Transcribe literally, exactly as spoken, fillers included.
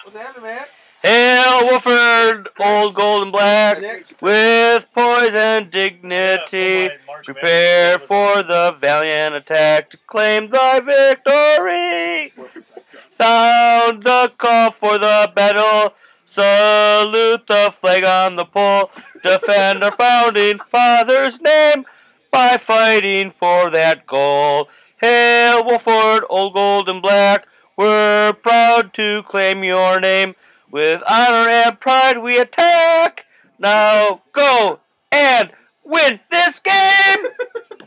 What's happening, man? Hail, Wofford, old gold and black, with poise and dignity. Prepare for the valiant attack to claim thy victory. Sound the call for the battle. Salute the flag on the pole. Defend our founding father's name by fighting for that goal. Hail, Wofford, old gold and black. We're proud to claim your name. With honor and pride we attack. Now go and win this game!